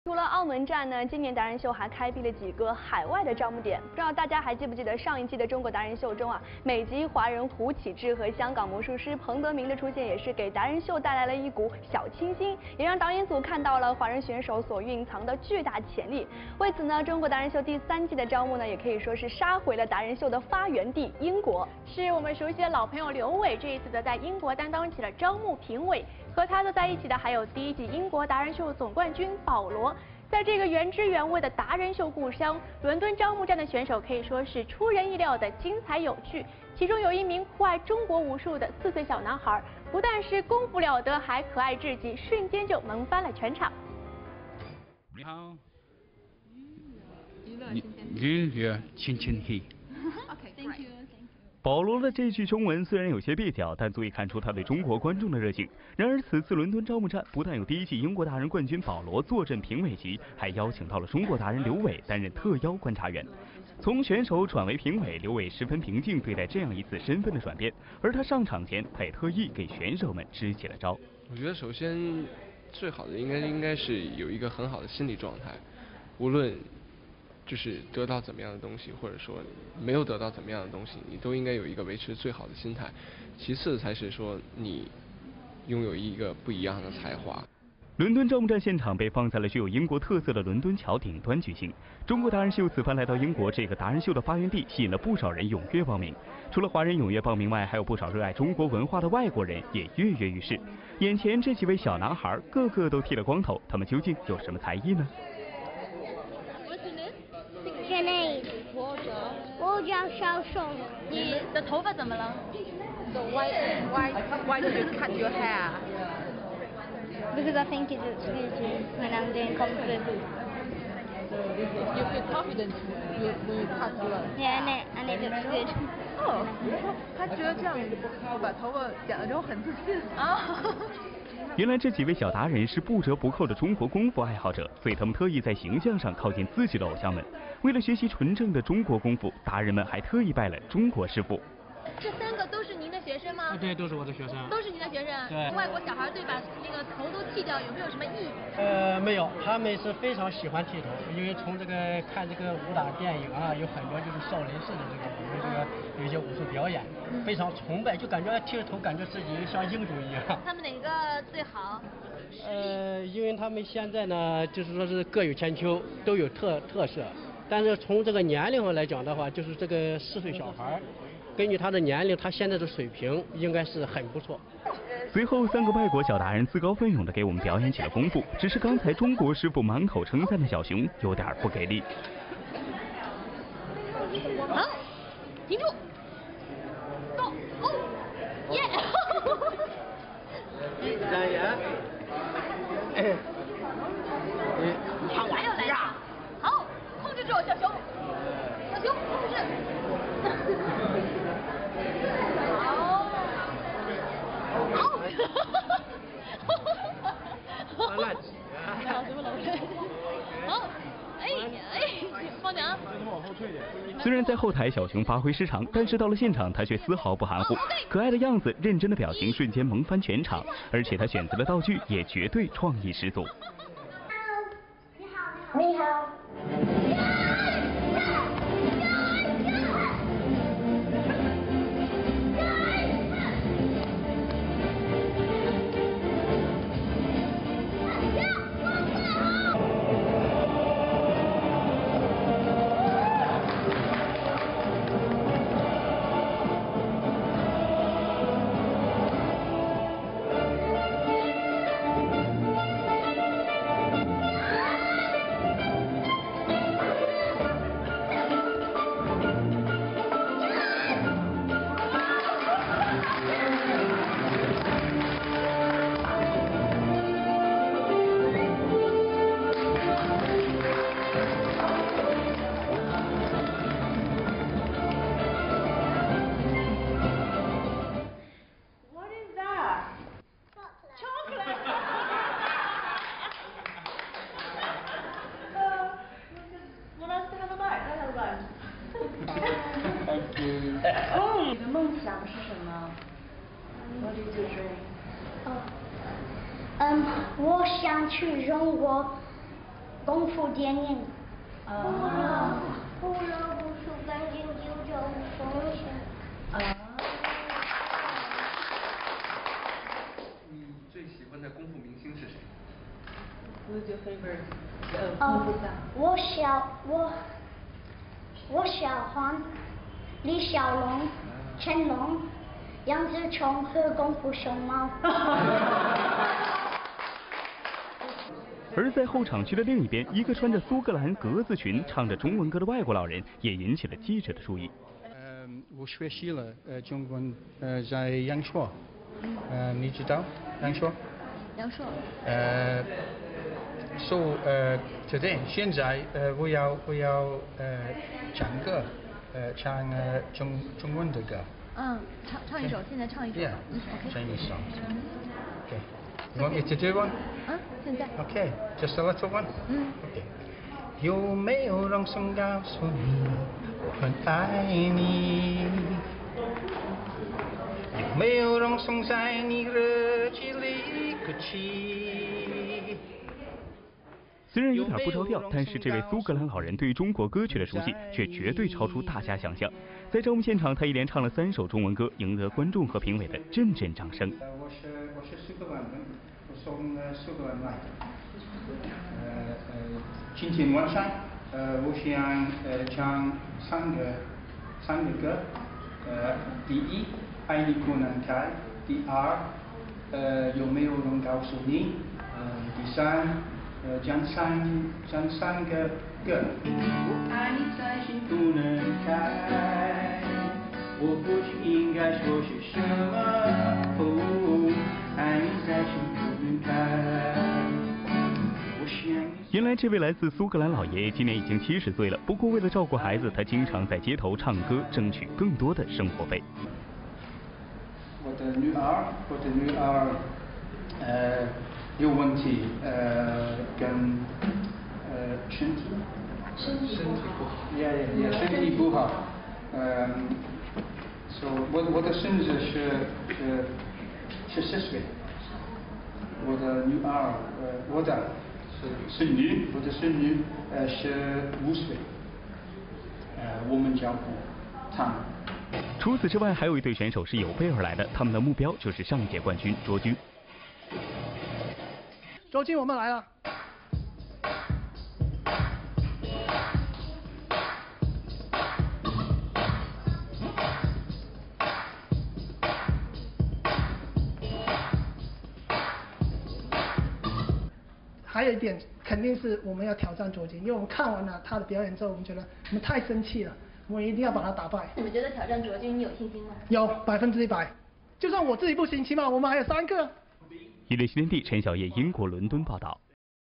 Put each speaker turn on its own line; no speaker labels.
除了澳门站呢，今年达人秀还开辟了几个海外的招募点。不知道大家还记不记得上一季的中国达人秀中啊，美籍华人胡启智和香港魔术师彭德明的出现，也是给达人秀带来了一股小清新，也让导演组看到了华人选手所蕴藏的巨大潜力。为此呢，中国达人秀第3季的招募呢，也可以说是杀回了达人秀的发源地英国。
是我们熟悉的老朋友刘伟，这一次则在英国担当起了招募评委。和他坐在一起的还有第1季英国达人秀总冠军保罗。在这个原汁原味的达人秀故乡伦敦招募站的选手可以说是出人意料的精彩有趣。其中有一名酷爱中国武术的4岁小男孩，不但是功夫了得，还可爱至极，瞬间就萌翻了全场。
你好，你亲亲嘿。
Thank you.
保罗的这句中文虽然有些蹩脚，但足以看出他对中国观众的热情。然而，此次伦敦招募站不但有第1季英国达人冠军保罗坐镇评委席，还邀请到了中国达人刘伟担任特邀观察员。从选手转为评委，刘伟十分平静对待这样一次身份的转变。而他上场前，他也特意给选手们支起了招。
我觉得首先最好的应该是有一个很好的心理状态，无论就是得到怎么样的东西，或者说没有得到怎么样的东西，你都应该有一个维持最好的心态。其次才是说你拥有一个不一样的才华。
伦敦招募站现场被放在了具有英国特色的伦敦桥顶端举行。中国达人秀此番来到英国这个达人秀的发源地，吸引了不少人踊跃报名。除了华人踊跃报名外，还有不少热爱中国文化的外国人也跃跃欲试。眼前这几位小男孩个个都剃了光头，他们究竟有什么才艺呢？
我叫小宋。
你的头发怎么了
So why did you cut your hair?
Because I think it looks good when I'm doing kung fu.
You feel confident when you cut your
Yeah, and it looks good.
哦，他觉得这样把头发剪了之后很自信
啊。
原来这几位小达人是不折不扣的中国功夫爱好者，所以他们特意在形象上靠近自己的偶像们。为了学习纯正的中国功夫，达人们还特意拜了中国师傅。
这3个都是您的学生吗？
对，都是我的学生。
都是您的学生。
对。
外国小孩对把那个头都剃掉，有没有什么意义？
没有，他们是非常喜欢剃头，因为从这个看这个武打电影啊，有很多就是少林寺的我们有一些武术表演，非常崇拜，就感觉剃了头，感觉自己像英雄一样。
他们哪个最好？
因为他们现在呢，就是说是各有千秋，都有特色，但是从这个年龄上来讲的话，就是这个4岁小孩。根据他的年龄，他现在的水平应该是很不错。
随后，3个外国小达人自告奋勇地给我们表演起了功夫。只是刚才中国师傅满口称赞的小熊有点不给力。
好，停住 ，Go， 哦，耶！
3人，
好，我要来了。好，控制住小熊，小熊控制。
乱挤
啊！什么老师？好，放奖。
虽然在后台小熊发挥失常，但是到了现场他却丝毫不含糊，可爱的样子、认真的表情瞬间萌翻全场，而且他选择的道具也绝对创意十足。
你好。
你的梦想是什么？What is your dream?
我想去中国功夫电影。胡萝卜素干净就叫风险。
你最喜欢的功夫明星是谁
Who's your favorite 功夫star？
我喜欢李小龙、成龙、杨紫琼和功夫熊猫。
而在后场区的另一边，一个穿着苏格兰格子裙、唱着中文歌的外国老人也引起了记者的注意。
我学习了中文，在阳朔，你知道阳朔？
杨硕。
today 现在我要唱歌，唱中文的歌。
唱一首，现在唱一首。
Yeah, Chinese song. Okay. You want me to do one?
现在。
Okay, just a little one. Okay. 有没有人想告诉你我很爱你？有没有人想在你日记里刻起？
虽然有点不着调，但是这位苏格兰老人对于中国歌曲的熟悉却绝对超出大家想象。在招募现场，他一连唱了3首中文歌，赢得观众和评委的阵阵掌声。
我是苏格兰人，我从苏格兰来。今天晚上我想唱三个歌，第一，爱你不能开；第二，有没有人告诉你？第三。讲三个歌。我爱你在心不能开，我不知应该说些什么。哦，爱你在心不能开。我想。
原来这位来自苏格兰老爷爷今年已经70岁了，不过为了照顾孩子，他经常在街头唱歌，争取更多的生活费。
我的女儿，有问题，跟身体不好，身体不好，so 我的孙子是10岁，我的女儿，我的孙女是5岁，我们照顾他们。
除此之外，还有一对选手是有备而来的，他们的目标就是上届冠军卓君。
卓君，我们来了。还有一点，肯定是我们要挑战卓君，因为我们看完了他的表演之后，我们觉得我们太生气了，我们一定要把他打败。
你们觉得挑战卓君，你有信心吗？
有100%，就算我自己不行，起码我们还有3个。
167天地，陈晓烨，英国伦敦报道。